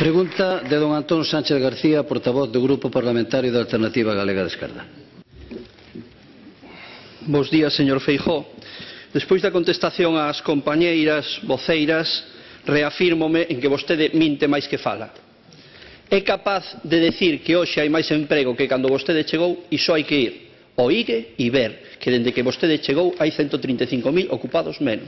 Pregunta de don Antón Sánchez García, portavoz do Grupo Parlamentario da Alternativa Galega de Esquerda. Bos días, señor Feijóo. Despois da contestación ás compañeiras voceiras, reafírmome en que vostede minte máis que fala. É capaz de decir que hoxe hai máis emprego que cando vostede chegou, e só hai que ir ao IGE e ver que dende que vostede chegou hai 135.000 ocupados menos.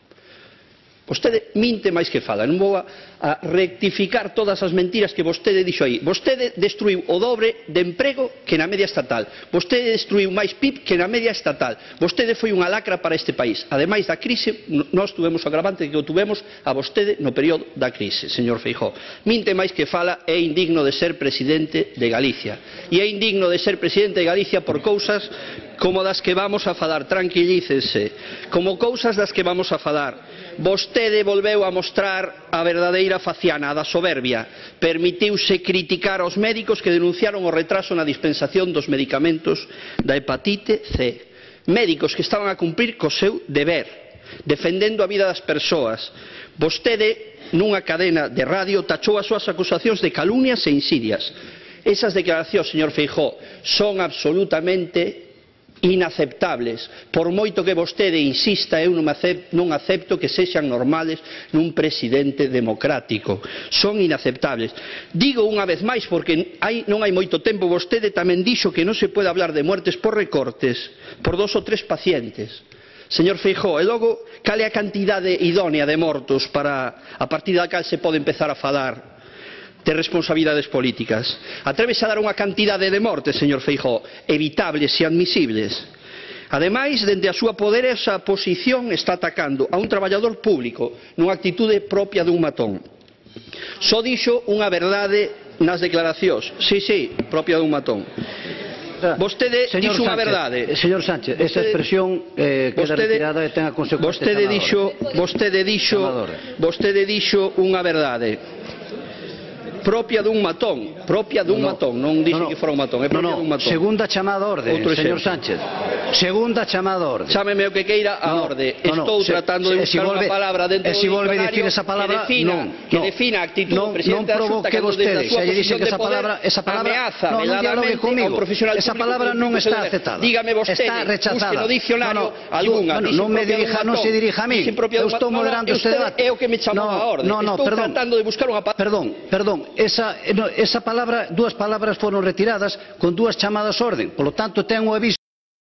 Vostede minte máis que fala. Non vou a rectificar todas as mentiras que vostede dixo aí. Vostede destruiu o dobre de emprego que na media estatal. Vostede destruiu máis PIB que na media estatal. Vostede foi unha lacra para este país. Ademais da crise, nós tuvemos o agravante que o tuvemos a vostede no período da crise, señor Feijóo. Minte máis que fala, é indigno de ser presidente de Galicia. E é indigno de ser presidente de Galicia por cousas como das que vamos a falar. Tranquilícese. Como cousas das que vamos a falar. Vostede volveu a mostrar a verdadeira faciana, a da soberbia. Permitiuse criticar aos médicos que denunciaron o retraso na dispensación dos medicamentos da hepatite C. Médicos que estaban a cumprir co seu deber, defendendo a vida das persoas. Vostede, nunha cadena de radio, tachou as súas acusacións de calumnias e insidias. Esas declaracións, señor Feijóo, son absolutamente inaceptables. Por moito que vostede insista, eu non acepto que sexan normales nun presidente democrático. Son inaceptables. Digo unha vez máis porque non hai moito tempo vostede tamén dixo que non se pode hablar de muertes por recortes por 2 ou 3 pacientes. Señor Feijóo, e logo cal é a cantidade idónea de mortos para a partir da cal se pode empezar a falar de responsabilidades políticas? Atrévese a dar unha cantidade de mortes, señor Feijóo, evitables e admisibles. Ademais, dende a súa poderosa posición está atacando a un traballador público nunha actitude propia dun matón. Só dixo unha verdade nas declaracións. Sí, propia dun matón. Vostede dixo unha verdade. Señor Sánchez, esa expresión queda retirada e ten a consecuencia. Vostede dixo unha verdade. Propia dun matón, non dixe que fora un matón, é propia dun matón. Segunda chamada a orde, señor Sánchez. Segunda chamada a orde. Chámeme o que queira a orde. Estou tratando de buscar unha palabra dentro do diccionario que defina a actitud do presidente da Xunta cando desde a súa posición de poder ameaza veladamente a un profesional público. Esa palabra non está aceptada. Dígame vostede, busque no diccionario algunha. Non me dirija, non se dirija a mí. Eu estou moderando este debate. É o que me chamou a orde. Estou tratando de buscar unha palabra. Perdón. Esa palabra, dúas palabras foron retiradas con dúas chamadas a orden. Por lo tanto, ten o aviso.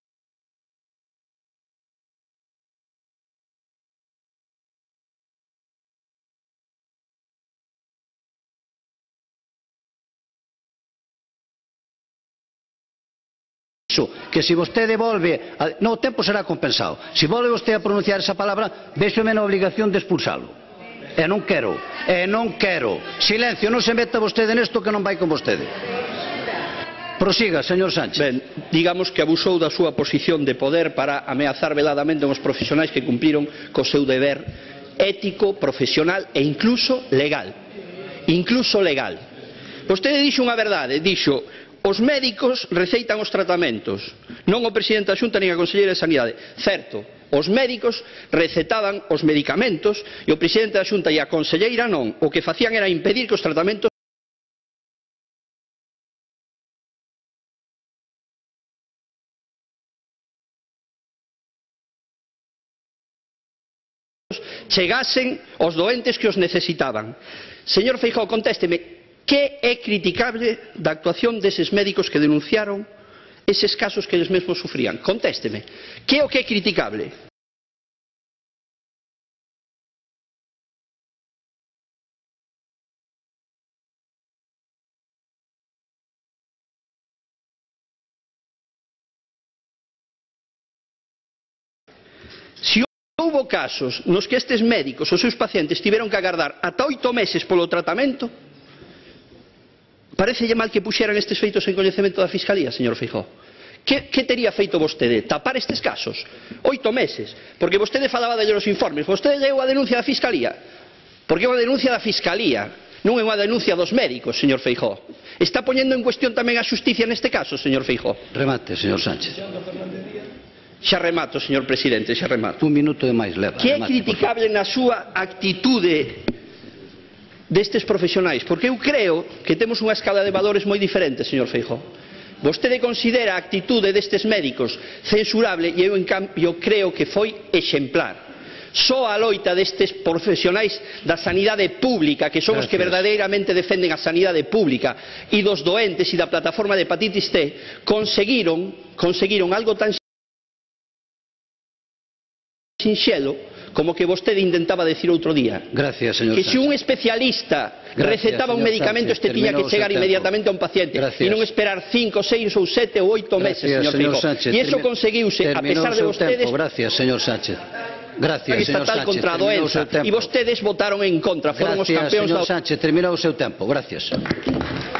Que se vostede volve o tempo será compensado. Se volve vostede a pronunciar esa palabra, véxome na obrigación de expulsalo. E non quero. Silencio, non se meta vostede nesto que non vai con vostede. Prosiga, señor Sánchez. Ben, digamos que abusou da súa posición de poder para ameazar veladamente aos profesionais que cumpriron co seu deber ético, profesional e incluso legal. Vostede dixo unha verdade, dixo: os médicos receitan os tratamentos, non o presidente da Xunta nin a conselleira de Sanidade. Certo, os médicos recetaban os medicamentos e o presidente da Xunta e a conselleira non. O que facían era impedir que os tratamentos chegasen aos doentes que os necesitaban. Señor Feijóo, contésteme. Que é criticable da actuación deses médicos que denunciaron eses casos que eles mesmos sufrían? Contésteme. Que é o que é criticable? Se houbo casos nos que estes médicos, os seus pacientes, tiveron que agardar ata 8 meses polo tratamento, parécelle mal que puxeran estes feitos en coñecemento da Fiscalía, señor Feijóo? Que tería feito vostede? Tapar estes casos? 8 meses. Porque vostede falaba de los informes. Vostede leu a denuncia da Fiscalía. Porque é unha denuncia da Fiscalía, non é unha denuncia dos médicos, señor Feijóo. Está poñendo en cuestión tamén a xusticia neste caso, señor Feijóo? Remate, señor Sánchez. Xa remato, señor presidente, xa remato. Un minuto de máis leva. Que é criticable na súa actitude destes profesionais, porque eu creo que temos unha escala de valores moi diferente, señor Feijóo. Vostede considera a actitude destes médicos censurable e eu, en cambio, creo que foi exemplar. Só a loita destes profesionais da sanidade pública, que son os que verdadeiramente defenden a sanidade pública, e dos doentes e da plataforma de hepatitis T, conseguiron algo tan sinxelo como que vostede intentaba decir outro día. Gracias, señor que se un especialista recetaba un medicamento, este tiña que chegar inmediatamente a un paciente e non esperar 5, 6 ou 7 ou 8 meses, señor Feijóo. E iso conseguiuse, a pesar de vostedes... Gracias, señor Sánchez. Gracias, señor Sánchez. Contra a doenza, e vostedes votaron en contra, foron os campeóns... Gracias, señor Sánchez, terminou o seu tempo. Gracias.